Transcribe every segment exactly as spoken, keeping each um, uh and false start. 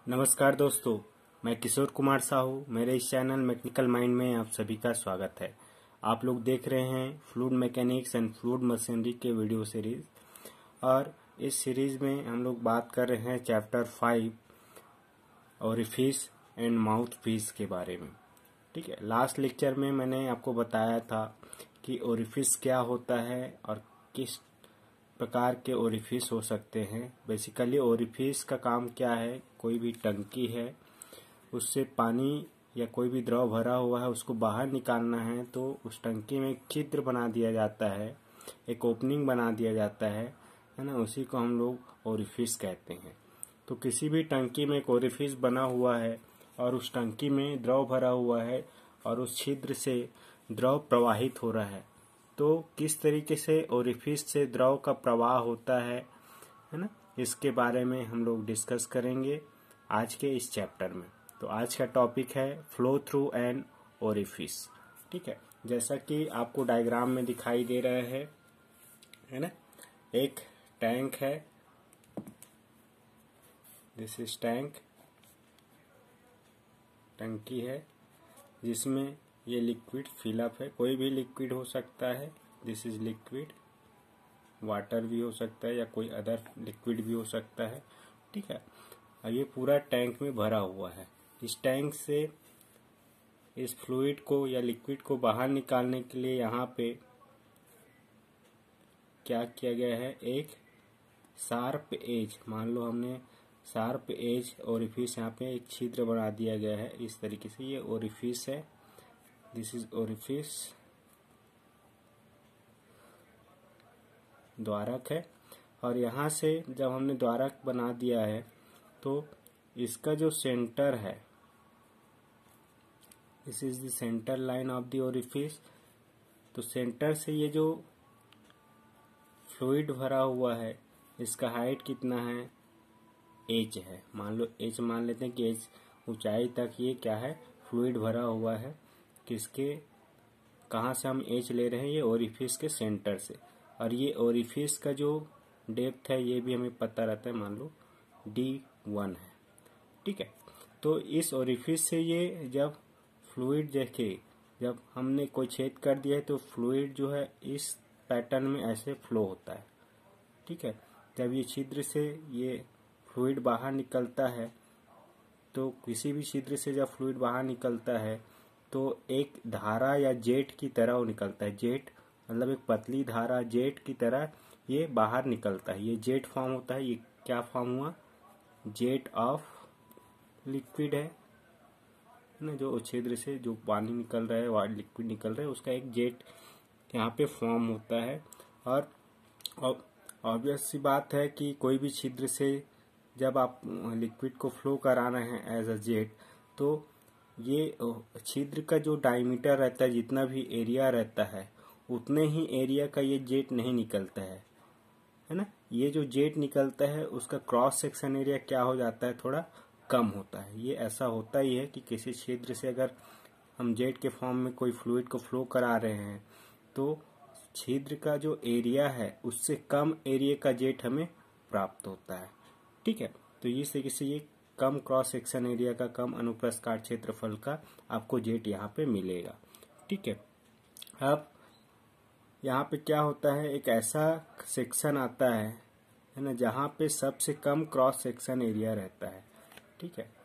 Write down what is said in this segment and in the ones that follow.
नमस्कार दोस्तों, मैं किशोर कुमार साहू। मेरे इस चैनल मैकेनिकल माइंड में आप सभी का स्वागत है। आप लोग देख रहे हैं fluid mechanics and fluid machinery के वीडियो सीरीज, और इस सीरीज में हम लोग बात कर रहे हैं chapter five orifice and mouthpiece के बारे में। ठीक है, लास्ट लेक्चर में मैंने आपको बताया था कि ओरिफिस क्या होता है और किस प्रकार के ओरिफिस हो सकते हैं। बेसिकली ओरिफिस का काम क्या है, कोई भी टंकी है उससे पानी या कोई भी द्रव भरा हुआ है उसको बाहर निकालना है तो उस टंकी में एक छिद्र बना दिया जाता है, एक ओपनिंग बना दिया जाता है है ना। उसी को हम लोग ओरिफिस कहते हैं। तो किसी भी टंकी में एक ओरिफिस बना हुआ है और उस टंकी में द्रव भरा हुआ है और उस छिद्र से द्रव प्रवाहित हो रहा है, तो किस तरीके से ओरिफिस से द्रव का प्रवाह होता है है ना, इसके बारे में हम लोग डिस्कस करेंगे आज के इस चैप्टर में। तो आज का टॉपिक है फ्लो थ्रू एन ओरिफिस। ठीक है, जैसा कि आपको डायग्राम में दिखाई दे रहा है है ना, एक टैंक है, दिस इज टैंक, टंकी है जिसमें ये लिक्विड फिलअप है। कोई भी लिक्विड हो सकता है, दिस इज लिक्विड, वाटर भी हो सकता है या कोई अदर लिक्विड भी हो सकता है। ठीक है, और ये पूरा टैंक में भरा हुआ है। इस टैंक से इस फ्लूइड को या लिक्विड को बाहर निकालने के लिए यहाँ पे क्या किया गया है, एक शार्प एज, मान लो हमने शार्प एज ओरिफिस, यहाँ पे एक छिद्र बना दिया गया है। इस तरीके से ये ओरिफिस है, दिस इज ओरिफिस, द्वारक है। और यहाँ से जब हमने द्वारक बना दिया है तो इसका जो सेंटर है, this is the centre line of the orifice. तो सेंटर से ये जो फ्लूइड भरा हुआ है इसका हाइट कितना है, एच है। मान लो एच मान लेते हैं कि एच ऊंचाई तक ये क्या है, फ्लूइड भरा हुआ है। किसके, कहाँ से हम एच ले रहे हैं, ये ओरिफिस के सेंटर से। और ये ओरिफिस का जो डेप्थ है ये भी हमें पता रहता है, मान लो डी वन है। ठीक है, तो इस ओरिफिस से ये जब फ्लूइड देखे, जब हमने कोई छेद कर दिया है तो फ्लूइड जो है इस पैटर्न में ऐसे फ्लो होता है। ठीक है, जब ये छिद्र से ये फ्लूइड बाहर निकलता है तो किसी भी छिद्र से जब फ्लूइड बाहर निकलता है तो एक धारा या जेट की तरह वो निकलता है। जेट मतलब एक पतली धारा जेट की तरह ये बाहर निकलता है। ये जेट फॉर्म होता है। ये क्या फॉर्म हुआ, जेट ऑफ लिक्विड है ना, जो छिद्र से जो पानी निकल रहा है और लिक्विड निकल रहा है उसका एक जेट यहाँ पे फॉर्म होता है। और ऑब्वियस सी बात है कि कोई भी छिद्र से जब आप लिक्विड को फ्लो कराना है एज अ जेट, तो ये छिद्र का जो डायमीटर रहता है, जितना भी एरिया रहता है उतने ही एरिया का ये जेट नहीं निकलता है है ना। ये जो जेट निकलता है उसका क्रॉस सेक्शन एरिया क्या हो जाता है, थोड़ा कम होता है। ये ऐसा होता ही है कि किसी छिद्र से अगर हम जेट के फॉर्म में कोई फ्लूइड को फ्लो करा रहे हैं तो छिद्र का जो एरिया है उससे कम एरिया का जेट हमें प्राप्त होता है। ठीक है, तो इस तरीके से ये कम क्रॉस सेक्शन एरिया का, कम अनुप्रस्थ काट क्षेत्रफल का आपको जेट यहाँ पे मिलेगा। ठीक है, अब यहाँ पे क्या होता है, एक ऐसा सेक्शन आता है है ना जहाँ पे सबसे कम क्रॉस सेक्शन एरिया रहता है। ठीक है,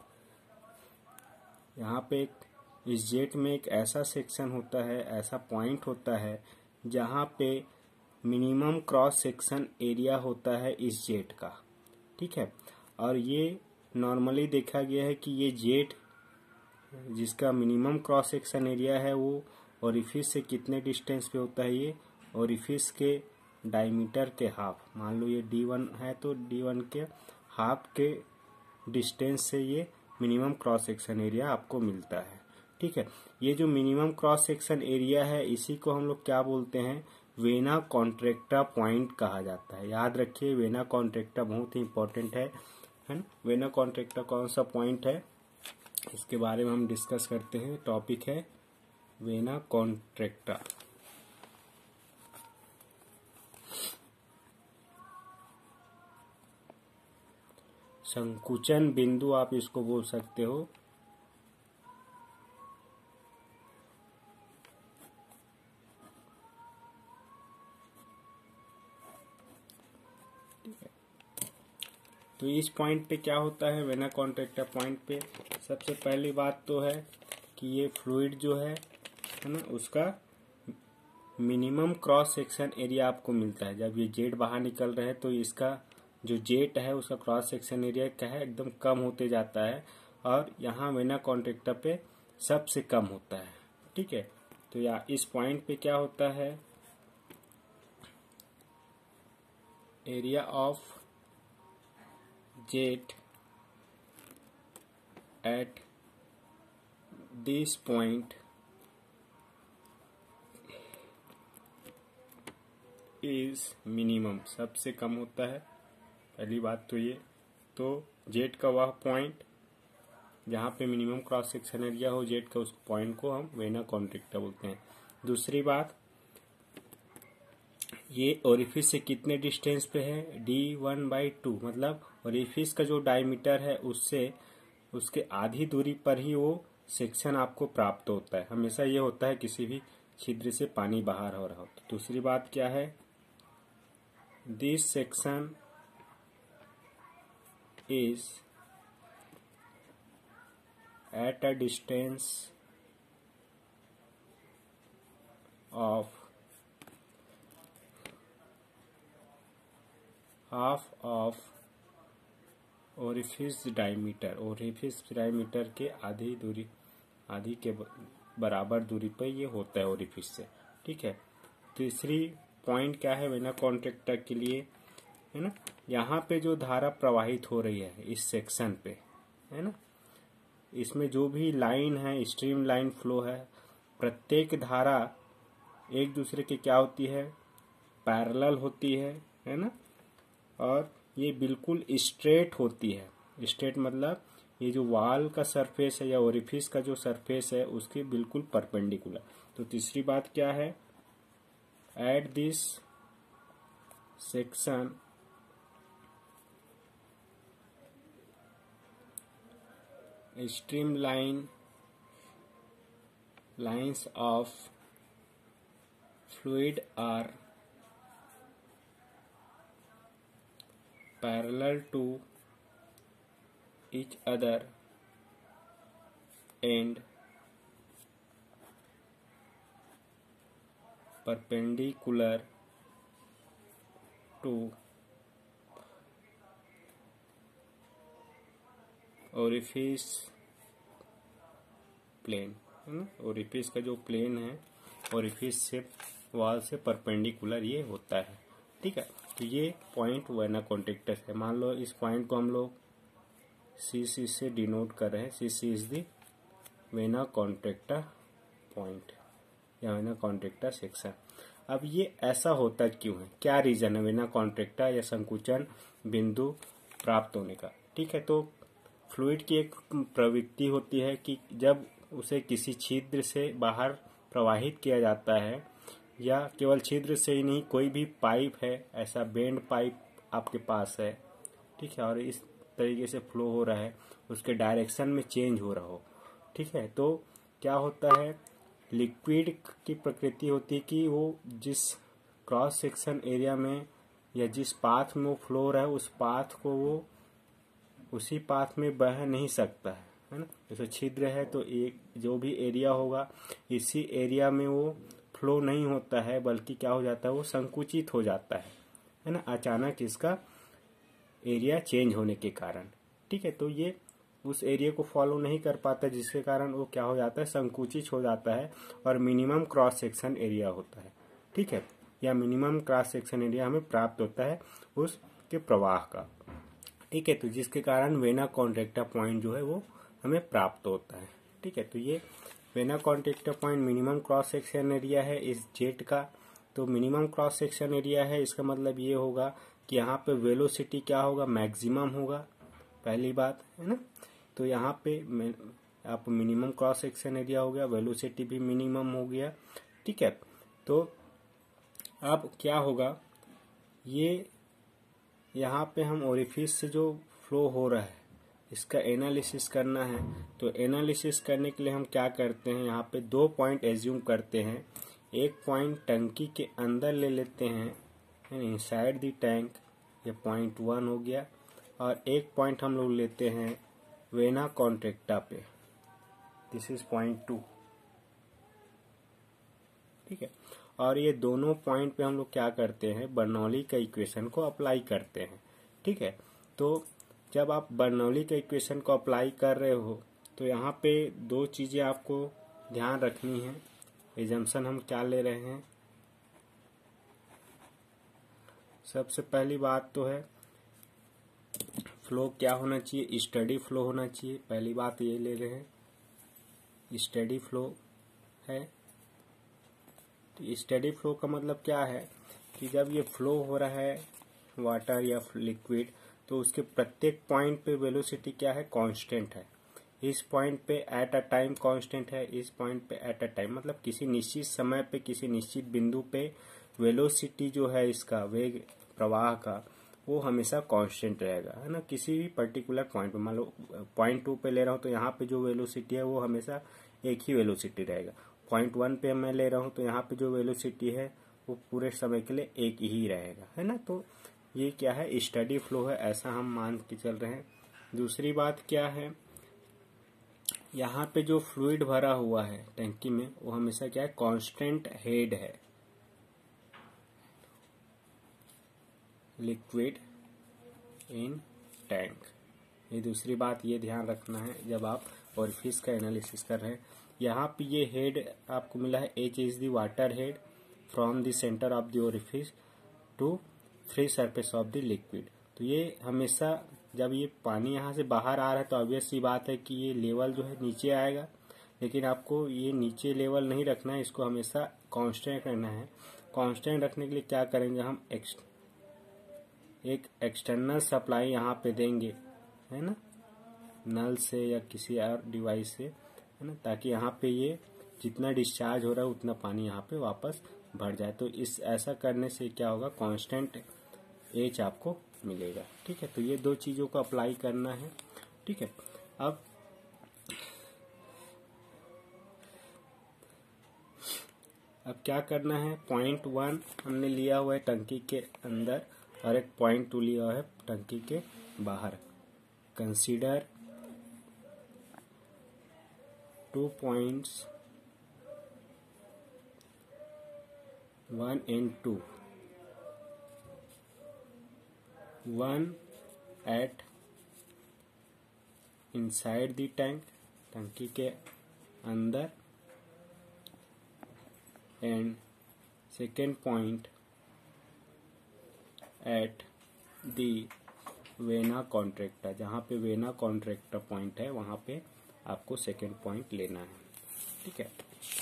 यहाँ पे एक इस जेट में एक ऐसा सेक्शन होता है, ऐसा पॉइंट होता है जहाँ पे मिनिमम क्रॉस सेक्शन एरिया होता है इस जेट का। ठीक है, और ये नॉर्मली देखा गया है कि ये जेट जिसका मिनिमम क्रॉस सेक्शन एरिया है वो ओरिफिस से कितने डिस्टेंस पे होता है, ये ओरिफिस के डायमीटर के हाफ। मान लो ये डी वन है तो डी वन के हाफ के डिस्टेंस से ये मिनिमम क्रॉस सेक्शन एरिया आपको मिलता है। ठीक है, ये जो मिनिमम क्रॉस सेक्शन एरिया है इसी को हम लोग क्या बोलते हैं, वेना कॉन्ट्रैक्टा पॉइंट कहा जाता है। याद रखिए, वेना कॉन्ट्रैक्टा बहुत ही इंपॉर्टेंट है है ना। वेना कॉन्ट्रैक्टा कौन सा पॉइंट है, इसके बारे में हम डिस्कस करते हैं। टॉपिक है वेना कॉन्ट्रैक्टा। संकुचन बिंदु आप इसको बोल सकते हो। तो इस पॉइंट पे क्या होता है, वेना कॉन्ट्रैक्टा पॉइंट पे सबसे पहली बात तो है कि ये फ्लूइड जो है है ना, उसका मिनिमम क्रॉस सेक्शन एरिया आपको मिलता है। जब ये जेट बाहर निकल रहे हैं तो इसका जो जेट है उसका क्रॉस सेक्शन एरिया क्या है, एकदम कम होते जाता है, और यहाँ वेना कॉन्ट्रैक्टा पे सबसे कम होता है। ठीक है, तो या इस पॉइंट पे क्या होता है, area of jet at this point is minimum, सबसे कम होता है। पहली बात तो ये, तो जेट का वह पॉइंट जहाँ पे मिनिमम क्रॉस सेक्शन एरिया हो जेट का, उस पॉइंट को हम वेना कॉन्ट्रैक्टा बोलते हैं। दूसरी बात, ये ओरिफिस से कितने डिस्टेंस पे है, डी वन बाई टू, मतलब ओरिफिस का जो डायमीटर है उससे उसके आधी दूरी पर ही वो सेक्शन आपको प्राप्त होता है। हमेशा ये होता है किसी भी छिद्र से पानी बाहर हो रहा हो। तो दूसरी बात क्या है, this section is at a distance of half of orifice diameter, orifice diameter के आधी दूरी, आधी के बराबर दूरी पर ये होता है ओरिफिस से। ठीक है, तीसरी पॉइंट क्या है वेना कॉन्ट्रैक्टा के लिए, है ना, यहाँ पे जो धारा प्रवाहित हो रही है इस सेक्शन पे, है ना, इसमें जो भी लाइन है, स्ट्रीम लाइन फ्लो है, प्रत्येक धारा एक दूसरे के क्या होती है, पैरेलल होती है, है ना, और ये बिल्कुल स्ट्रेट होती है। स्ट्रेट मतलब ये जो वॉल का सरफेस है या ओरिफिस का जो सरफेस है उसके बिल्कुल परपेंडिकुलर। तो तीसरी बात क्या है, at this section stream line lines of fluid are parallel to each other and perpendicular to orifice plane, है ना, ओरिफिस का जो प्लेन है ओरिफिस से वॉल से परपेंडिकुलर ये होता है। ठीक है, तो ये पॉइंट वेना कॉन्ट्रैक्टा है। मान लो इस पॉइंट को हम लोग सी सी से डिनोट कर रहे हैं, C C is the vena contracta point या वेना कॉन्ट्रैक्टा सेक्शन। अब ये ऐसा होता क्यों है, क्या रीजन है वेना कॉन्ट्रैक्टा या संकुचन बिंदु प्राप्त होने का। ठीक है, तो फ्लूइड की एक प्रवृत्ति होती है कि जब उसे किसी छिद्र से बाहर प्रवाहित किया जाता है, या केवल छिद्र से ही नहीं, कोई भी पाइप है, ऐसा बेंड पाइप आपके पास है, ठीक है, और इस तरीके से फ्लो हो रहा है, उसके डायरेक्शन में चेंज हो रहा हो। ठीक है, तो क्या होता है, लिक्विड की प्रकृति होती है कि वो जिस क्रॉस सेक्शन एरिया में या जिस पाथ में वो फ्लो हो रहा है उस पाथ को वो उसी पाथ में बह नहीं सकता है, है ना। जैसे छिद्र है तो एक जो भी एरिया होगा इसी एरिया में वो फ्लो नहीं होता है, बल्कि क्या हो जाता है, वो संकुचित हो जाता है, है ना, अचानक इसका एरिया चेंज होने के कारण। ठीक है, तो ये उस एरिया को फॉलो नहीं कर पाता, जिसके कारण वो क्या हो जाता है, संकुचित हो जाता है और मिनिमम क्रॉस सेक्शन एरिया होता है। ठीक है, या मिनिमम क्रॉस सेक्शन एरिया हमें प्राप्त होता है उसके प्रवाह का। ठीक है, तो जिसके कारण वेना कॉन्ट्रैक्टा पॉइंट जो है वो हमें प्राप्त होता है। ठीक है, तो ये vena contracta point minimum cross section area है इस जेट का। तो मिनिमम क्रॉस सेक्शन एरिया है, इसका मतलब ये होगा कि यहाँ पे वेलोसिटी क्या होगा, मैक्सिमम होगा, पहली बात, है ना। तो यहाँ पे आप मिनिमम क्रॉस सेक्शन एरिया हो गया, वेलोसिटी भी मिनिमम हो गया। ठीक है, तो अब क्या होगा, ये यहाँ पे हम ओरिफिस से जो फ्लो हो रहा है, इसका एनालिसिस करना है। तो एनालिसिस करने के लिए हम क्या करते हैं, यहाँ पे दो पॉइंट एज्यूम करते हैं। एक पॉइंट टंकी के अंदर ले लेते हैं, इनसाइड द टैंक, ये पॉइंट वन हो गया। और एक पॉइंट हम लोग लेते हैं वेना कॉन्ट्रैक्टा पे, दिस इज पॉइंट टू, ठीक है। और ये दोनों पॉइंट पे हम लोग क्या करते हैं, बर्नौली का इक्वेशन को अप्लाई करते हैं, ठीक है। तो जब आप बर्नौली का इक्वेशन को अप्लाई कर रहे हो तो यहाँ पे दो चीजें आपको ध्यान रखनी है। एजम्पशन हम क्या ले रहे हैं, सबसे पहली बात तो है फ्लो क्या होना चाहिए, स्टडी फ्लो होना चाहिए। पहली बात ये ले रहे हैं, स्टडी फ्लो है। तो स्टडी फ्लो का मतलब क्या है कि जब ये फ्लो हो रहा है वाटर या लिक्विड, तो उसके प्रत्येक पॉइंट पे वेलोसिटी क्या है, कांस्टेंट है। इस पॉइंट पे एट अ टाइम कांस्टेंट है, इस पॉइंट पे एट अ टाइम, मतलब किसी निश्चित समय पे किसी निश्चित बिंदु पे वेलोसिटी जो है इसका वेग प्रवाह का, वो हमेशा कांस्टेंट रहेगा, है ना। किसी भी पर्टिकुलर पॉइंट पे, मान लो पॉइंट टू पे ले रहा हूँ तो यहाँ पे जो वेलोसिटी है वो हमेशा एक ही वेलोसिटी रहेगा। पॉइंट वन पे मैं ले रहा हूँ तो यहाँ पे जो वेलोसिटी है वो पूरे समय के लिए एक ही रहेगा, है ना। तो ये क्या है, स्टडी फ्लो है, ऐसा हम मान के चल रहे हैं। दूसरी बात क्या है, यहाँ पे जो फ्लूइड भरा हुआ है टंकी में वो हमेशा क्या है, कांस्टेंट हेड है, लिक्विड इन टैंक। ये दूसरी बात ये ध्यान रखना है जब आप ओरिफिस का एनालिसिस कर रहे हैं। यहाँ पे ये हेड आपको मिला है, H is the water head from the centre of the orifice to free surface of the liquid. तो ये हमेशा जब ये पानी यहाँ से बाहर आ रहा है तो ऑब्वियस सी बात है कि ये लेवल जो है नीचे आएगा, लेकिन आपको ये नीचे लेवल नहीं रखना है, इसको हमेशा कांस्टेंट रखना है। कांस्टेंट रखने के लिए क्या करेंगे, हम एक्स, एक एक्सटर्नल सप्लाई यहाँ पे देंगे, है ना, नल से या किसी और डिवाइस से, है ना, ताकि यहाँ पे ये जितना डिस्चार्ज हो रहा है उतना पानी यहाँ पे वापस भर जाए। तो इस ऐसा करने से क्या होगा, कांस्टेंट एच आपको मिलेगा, ठीक है। तो ये दो चीजों को अप्लाई करना है, ठीक है। अब अब क्या करना है, पॉइंट वन हमने लिया हुआ है टंकी के अंदर और एक पॉइंट टू लिया हुआ है टंकी के बाहर। Consider two points one and two, one at inside the tank, टंकी के अंदर, and second point at the vena contracta, जहाँ पे वेना कॉन्ट्रैक्टा पॉइंट है वहाँ पे आपको सेकेंड पॉइंट लेना है, ठीक है।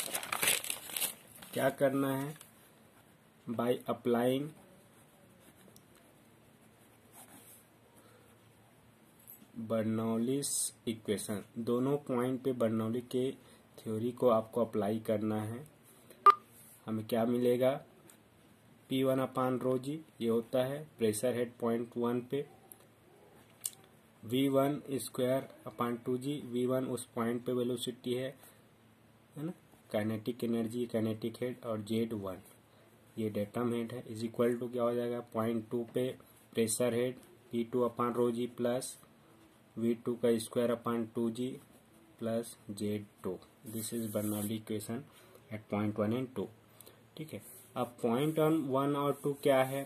क्या करना है, बाय अप्लाइंग बर्नौलीस इक्वेशन, दोनों पॉइंट पे बर्नौली के थ्योरी को आपको अप्लाई करना है। हमें क्या मिलेगा, पी वन अपान रो जी, ये होता है प्रेशर हेड पॉइंट वन पे, V one square upon two G, V one उस पॉइंट पे वेलोसिटी है, है ना, काइनेटिक एनर्जी काइनेटिक हेड, और जेड वन ये डेटम हेड है, इज इक्वल टू क्या हो जाएगा, पॉइंट टू पे pressure head P two upon rho G plus V two का square upon two G plus Z two. This is Bernoulli equation at point one and to, ठीक है। अब point on one और two क्या है,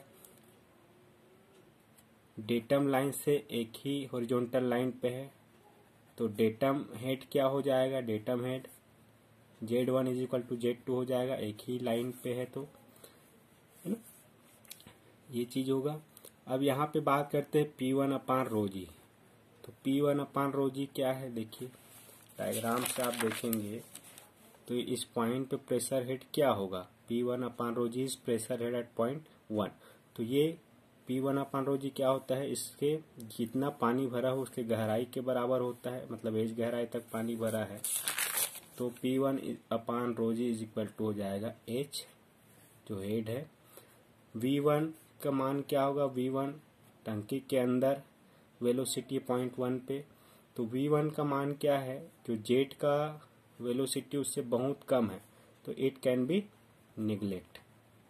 datum line से एक ही horizontal line पे है, तो डेटम हेड क्या हो जाएगा, datum head Z one is equal to Z two हो जाएगा, एक ही लाइन पे है तो, है ना, ये चीज होगा। अब यहाँ पे बात करते हैं पी वन अपान रो जी, तो पी वन अपान रो जी क्या है, देखिए डायग्राम से आप देखेंगे तो इस पॉइंट पे प्रेशर हेड क्या होगा, P one upon rho G is pressure head at point one. तो ये पी वन अपान रो जी क्या होता है, इसके जितना पानी भरा हो उसके गहराई के बराबर होता है, मतलब एज गहराई तक पानी भरा है, तो P one upon rho G is equal to हो जाएगा एच जो हेड है। वी वन का मान क्या होगा, वी वन टंकी के अंदर वेलोसिटी पॉइंट वन पे, तो वी वन का मान क्या है, जो जेट का वेलोसिटी उससे बहुत कम है, तो इट कैन बी निगलेक्ट।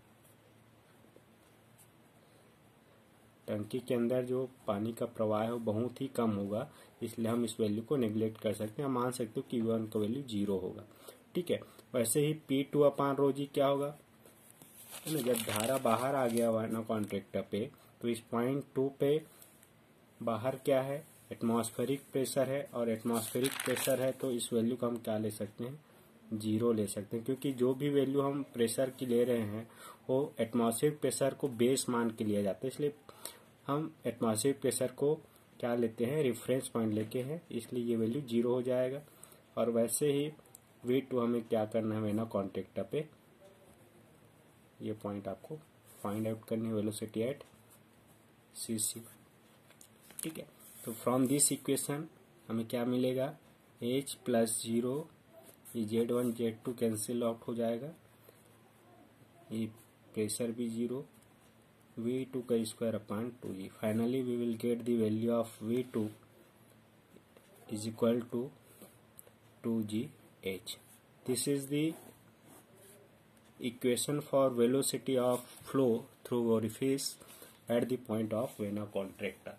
टंकी के अंदर जो पानी का प्रवाह है वो बहुत ही कम होगा, इसलिए हम इस वैल्यू को निगलेक्ट कर सकते हैं, मान सकते हो कि वी वन का वैल्यू जीरो होगा। ठीक है, वैसे ही पी टू अपान रो जी क्या होगा, है ना, जब धारा बाहर आ गया हुआ है ना कॉन्ट्रैक्टर पे, तो इस पॉइंट टू पे बाहर क्या है, एटमॉस्फेरिक प्रेशर है, और एटमॉस्फेरिक प्रेशर है तो इस वैल्यू को हम क्या ले सकते हैं, जीरो ले सकते हैं, क्योंकि जो भी वैल्यू हम प्रेशर की ले रहे हैं वो एटमॉस्फेरिक प्रेशर को बेस मान के लिया जाता है, इसलिए हम एटमॉस्फेरिक प्रेशर को क्या लेते हैं, रेफरेंस पॉइंट लेके हैं, इसलिए ये वैल्यू जीरो हो जाएगा। और वैसे ही वी टू हमें क्या करना है, वेना कॉन्ट्रैक्टर पे ये पॉइंट आपको फाइंड आउट करनी है, वेलोसिटी एट सी सी। ठीक है, तो फ्रॉम दिस इक्वेशन हमें क्या मिलेगा, एच प्लस जीरो, ये Z one Z two cancel out हो जाएगा, ये प्रेशर भी जीरो, वी टू का square upon two G. Finally we will get the value of V two is equal to two G H. This is the equation for velocity of flow through orifice at the point of vena contracta.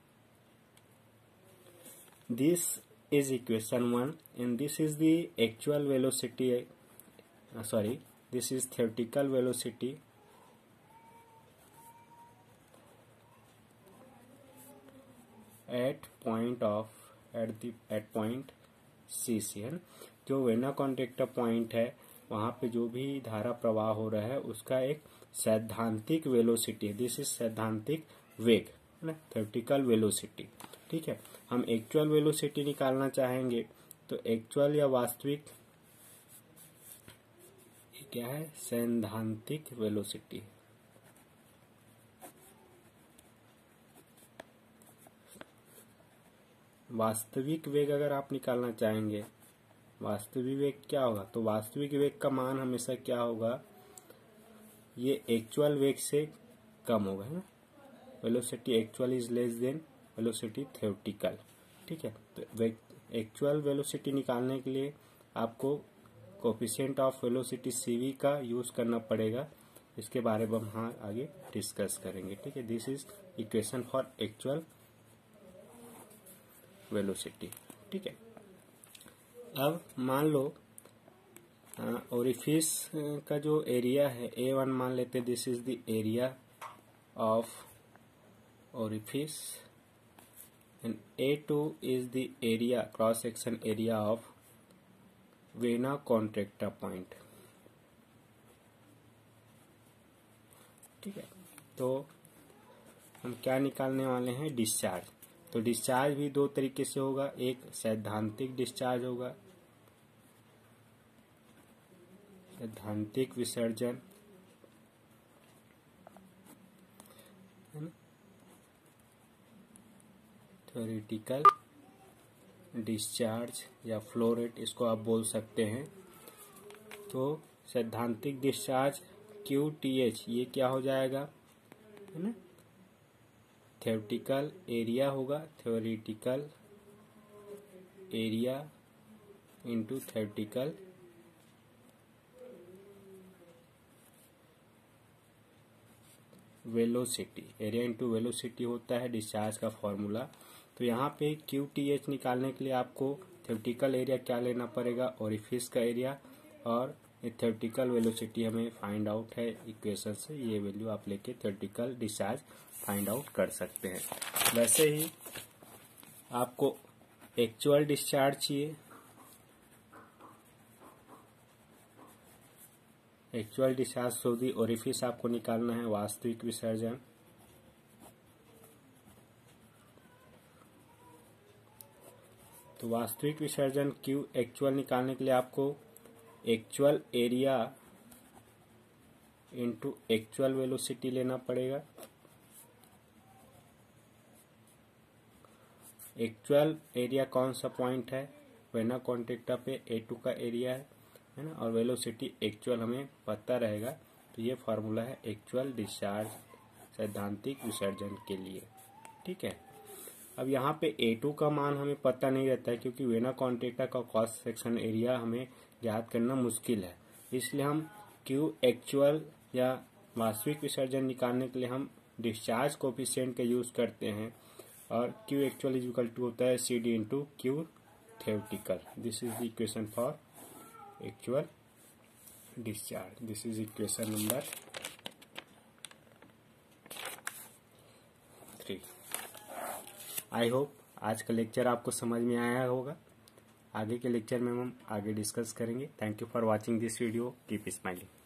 This is equation one, and this is the actual velocity, uh, sorry, this is theoretical velocity at point of at the at point C C, है, जो vena contractor point है वहां पे जो भी धारा प्रवाह हो रहा है उसका एक सैद्धांतिक वेलोसिटी है, दिस इज सैद्धांतिक वेग, है ना, थ्योरेटिकल वेलोसिटी। ठीक है, हम एक्चुअल वेलोसिटी निकालना चाहेंगे तो एक्चुअल या वास्तविक ये क्या है, सैद्धांतिक वेलोसिटी। वास्तविक वेग अगर आप निकालना चाहेंगे, वास्तविक वेग क्या होगा, तो वास्तविक वेग का मान हमेशा क्या होगा, ये एक्चुअल वेग से कम होगा, है ना, velocity actual is less than velocity theoretical. ठीक है, तो वेग एक्चुअल वेलोसिटी निकालने के लिए आपको कोफिशिएंट ऑफ वेलोसिटी सीवी का यूज करना पड़ेगा, इसके बारे में हम हाँ आगे डिस्कस करेंगे। ठीक है, this is equation for actual velocity. ठीक है, अब मान लो ओरिफिस का जो एरिया है ए वन मान लेते हैं, this is the area of orifice, and A two is the area, cross section area of vena contracta point. ठीक है, तो हम क्या निकालने वाले हैं, डिस्चार्ज। तो डिस्चार्ज भी दो तरीके से होगा, एक सैद्धांतिक डिस्चार्ज होगा, सैद्धांतिक विसर्जन, है ना, थ्योरेटिकल डिस्चार्ज या फ्लो रेट इसको आप बोल सकते हैं। तो सैद्धांतिक डिस्चार्ज क्यू टी एच ये क्या हो जाएगा, है ना, थ्योरेटिकल एरिया होगा, theoretical area into theoretical velocity, area into velocity होता है डिस्चार्ज का फॉर्मूला। तो यहाँ पे क्यू टी एच निकालने के लिए आपको थ्योरेटिकल एरिया क्या लेना पड़ेगा, ओरिफिस का एरिया, और थ्योरेटिकल वेलोसिटी हमें फाइंड आउट है इक्वेशन से, ये वैल्यू आप लेके थ्योरेटिकल डिस्चार्ज फाइंड आउट कर सकते हैं। वैसे ही आपको एक्चुअल डिस्चार्ज चाहिए, actual discharge through the orifice आपको निकालना है, वास्तविक विसर्जन। तो वास्तविक विसर्जन क्यू एक्चुअल निकालने के लिए आपको actual area into actual velocity लेना पड़ेगा। एक्चुअल एरिया कौन सा पॉइंट है, वेना कॉन्ट्रैक्टा पे ए टू का एरिया है, है ना, और वेलोसिटी एक्चुअल हमें पता रहेगा, तो ये फार्मूला है एक्चुअल डिस्चार्ज सैद्धांतिक विसर्जन के लिए। ठीक है, अब यहाँ पे ए टू का मान हमें पता नहीं रहता है, क्योंकि वेना कॉन्ट्रैक्टा का क्रॉस सेक्शन एरिया हमें ज्ञात करना मुश्किल है। इसलिए हम क्यू एक्चुअल या वास्तविक विसर्जन निकालने के लिए हम डिस्चार्ज कोफिशिएंट का यूज करते हैं, और Q actual is equal to होता है C D into Q theoretical. This is the equation for actual discharge. This is equation number three. I hope आज का लेक्चर आपको समझ में आया होगा। आगे के लेक्चर में हम आगे डिस्कस करेंगे। Thank you for watching this video. Keep smiling.